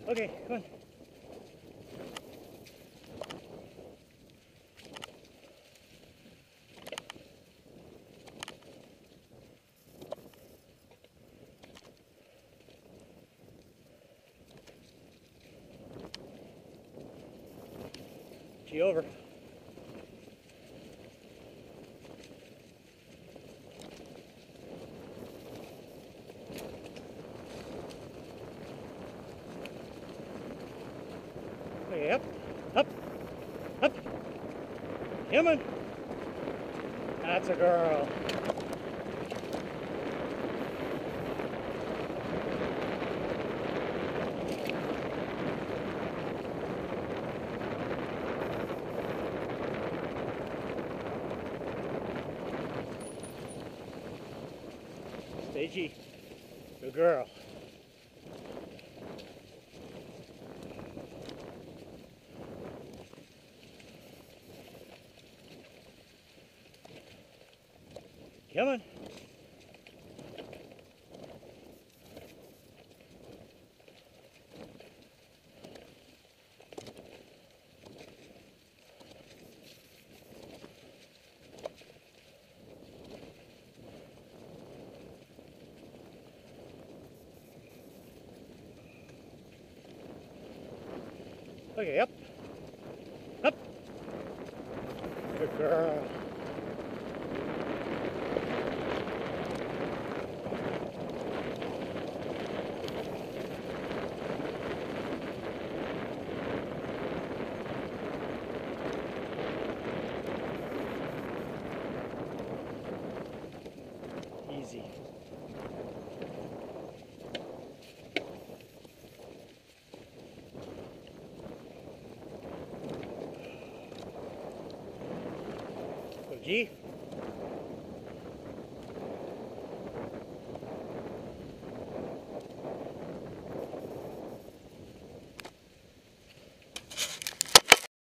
Okay, come on. G over. Okay, up, up, up. Come on. That's a girl. Stay G. Good girl. Come on. Okay, up. Up. Good girl. Easy. Go G.